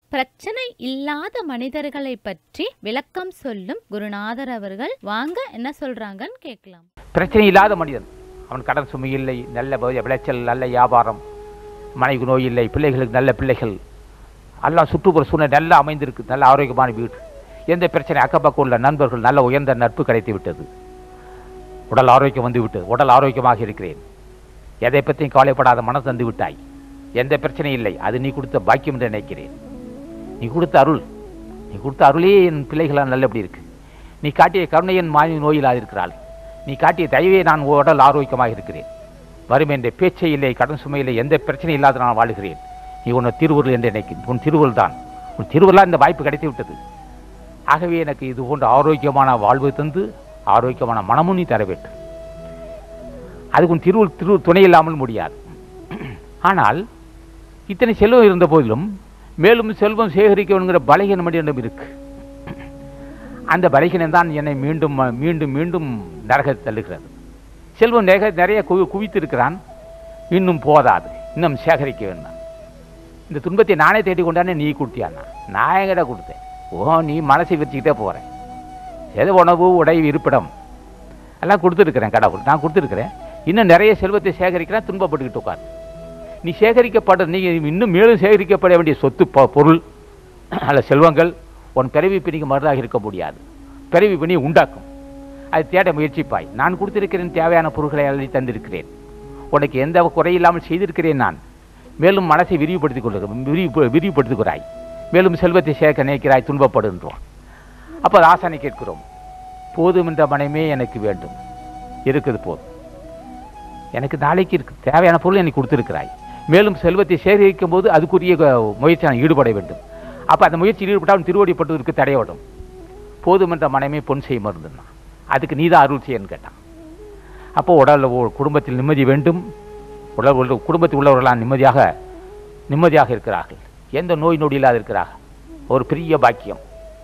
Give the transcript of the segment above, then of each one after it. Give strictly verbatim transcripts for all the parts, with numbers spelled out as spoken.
பிரச்சனை இல்லாத மனிதர்களை பற்றி விளக்கம் சொல்லும் குருநாதர் அவர்கள். வாங்க என்ன சொல்றாங்கன்னு கேட்கலாம். பிரச்சனை இல்லாத மனிதன், அவன் கடன் சுமை இல்லை, நல்ல விளைச்சல், நல்ல வியாபாரம், மனைவி நோய் இல்லை, பிள்ளைகளுக்கு நல்ல பிள்ளைகள், எல்லாம் சுற்றுப்புற சூழ்நிலை நல்லா அமைந்திருக்கு, நல்ல ஆரோக்கியமான வீடு, எந்த பிரச்சனை, அக்கப்பக்கம் உள்ள நண்பர்கள், நல்ல உயர்ந்த நட்பு கிடைத்து விட்டது, உடல் ஆரோக்கியம் வந்து விட்டது, உடல் ஆரோக்கியமாக இருக்கிறேன், எதை பற்றியும் கவலைப்படாத மனம் தந்து விட்டாய், எந்த பிரச்சனையும் இல்லை, அது நீ கொடுத்த பாக்கியம் என்று நினைக்கிறேன். நீ கொடுத்த அருள், நீ கொடுத்த அருளே என் பிள்ளைகளால் நல்லபடி இருக்கு. நீ காட்டிய கருணை என் மாணவி நோயிலாக இருக்கிறாள். நீ காட்டிய தயவே நான் உடல் ஆரோக்கியமாக இருக்கிறேன். வறுமை என்ற பேச்சை இல்லை, கடன் சுமை இல்லை, எந்த பிரச்சனையும் இல்லாத நான் வாழ்கிறேன். நீ உன்னை திருவுருள் என்று நினைக்கிறேன். உன் திருவுருள் தான், உன் திருவுருளால் இந்த வாய்ப்பு கிடைத்து விட்டது. ஆகவே எனக்கு இது போன்ற ஆரோக்கியமான வாழ்வு தந்து ஆரோக்கியமான மனமும் நீ தர வேண்டும். அதுக்கு உன் திருவுள் திரு துணை இல்லாமல் முடியாது. ஆனால் இத்தனை செல்வம் இருந்த போதிலும் மேலும் செல்வம் சேகரிக்கணுங்கிற பலகீனம் என்னிடம் இருக்கு. அந்த பலகீனம் தான் என்னை மீண்டும் மீண்டும் மீண்டும் நரகத்தை தள்ளுகிறது. செல்வம் நிறைய நிறைய குவி குவித்திருக்கிறான், இன்னும் போதாது, இன்னும் சேகரிக்க வேண்டாம். இந்த துன்பத்தை நானே தேடி கொண்டானே, நீ கொடுத்தியாண்ணா? நான் எங்கிட்ட கொடுத்தேன். ஓ, நீ மனசை வச்சுக்கிட்டே போகிறேன். எது உணவு, உடை, இருப்பிடம் எல்லாம் கொடுத்துருக்கிறேன், கடவுள் நான் கொடுத்துருக்கிறேன். இன்னும் நிறைய செல்வத்தை சேகரிக்கிறேன், துன்பப்பட்டுக்கிட்டு உட்கார். நீ சேகரிக்கப்பட, நீ இன்னும் மேலும் சேகரிக்கப்பட வேண்டிய சொத்து பொருள் அல்ல செல்வங்கள் உன் பிறவி பிணிக்கு மருந்தாக இருக்க முடியாது. பிறவி பிணி உண்டாக்கும். அதை தேட முயற்சிப்பாய். நான் கொடுத்திருக்கிறேன், தேவையான பொருட்களை அள்ளி தந்திருக்கிறேன், உனக்கு எந்த குறையில்லாமல் செய்திருக்கிறேன். நான் மேலும் மனசை விரிவுபடுத்திக் கொள்ளுகிறேன், விரிவு விரிவுபடுத்துகிறாய், மேலும் செல்வத்தை சேர்க்க நினைக்கிறாய், துன்பப்படுகின்றோம். அப்போ ஆசானை கேட்கிறோம், போதும் என்ற மனமே எனக்கு வேண்டும், இருக்குது போதும், எனக்கு நாளைக்கு இருக்கு தேவையான பொருள் எனக்கு கொடுத்திருக்கிறாய், மேலும் செல்வத்தை சேகரிக்கும் போது அதுக்குரிய முயற்சி நான் ஈடுபட வேண்டும். அப்போ அந்த முயற்சியில் ஈடுபட்டால் திருவடிப்பட்டதற்கு தடையோடும். போதும் என்ற மனமே பொன் செய்ய மருந்துன்னா, அதுக்கு நீ தான் அருள் செய்யன்னு கேட்டான். அப்போ உடல் குடும்பத்தில் நிம்மதி வேண்டும். உடல் குடும்பத்தில் உள்ளவர்களால் நிம்மதியாக நிம்மதியாக இருக்கிறார்கள், எந்த நோய் நொடி இல்லாத இருக்கிறார்கள், ஒரு பெரிய பாக்கியம்.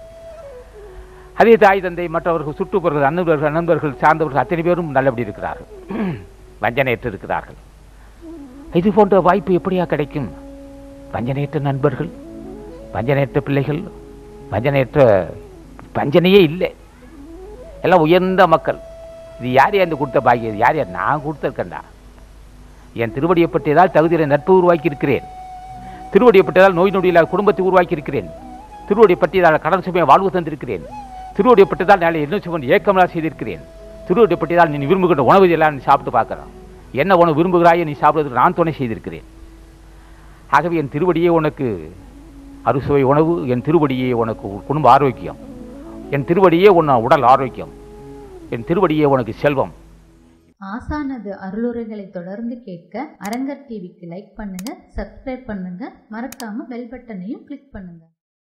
அதே தாய் தந்தை மற்றவர்கள் சுற்றுப்புறர்கள் அன்பர்கள் நண்பர்கள் சார்ந்தவர்கள் அத்தனை பேரும் நல்லபடி இருக்கிறார்கள், வஞ்சனையற்று இருக்கிறார்கள். இது போன்ற வாய்ப்பு எப்படியா கிடைக்கும்? வஞ்சனையற்ற நண்பர்கள், வஞ்சனையற்ற பிள்ளைகள், வஞ்சனையற்ற வஞ்சனையே இல்லை, எல்லாம் உயர்ந்த மக்கள். இது யார் யார் கொடுத்த பாக்கியம்? யார் யார்? நான் கொடுத்துருக்கேன்டா. என் திருவடியை பற்றியதால் தகுதியை நட்பு உருவாக்கி இருக்கிறேன், திருவடியை பற்றியதால் நோய் நொடியில்லாத குடும்பத்தை உருவாக்கி இருக்கிறேன், திருவடியை பற்றியதால் கடன் சுமையை வாழ்வு தந்திருக்கிறேன், திருவடியை பற்றியதால் நாளை என்ன சுமன் ஏக்கமெல்லாம் செய்திருக்கிறேன், திருவடியை பற்றியதால் நீ விரும்புகின்ற உணவு எல்லாம் நீ சாப்பிட்டு பார்க்கலாம், என்ன உணவு விரும்புகிறாயோ நீ சாப்பிடுவதற்கு நான் துணை செய்திருக்கிறேன். ஆகவே என் திருவடியே உனக்கு அறுசுவை உணவு, என் திருவடியே உனக்கு குடும்ப ஆரோக்கியம், என் திருவடியே உன் உடல் ஆரோக்கியம், என் திருவடியே உனக்கு செல்வம். ஆசானது அருளுரைகளை தொடர்ந்து கேட்க அரங்கர் டிவிக்கு லைக் பண்ணுங்க, சப்ஸ்கிரைப் பண்ணுங்க, மறக்காம பெல் பட்டனையும் கிளிக் பண்ணுங்க.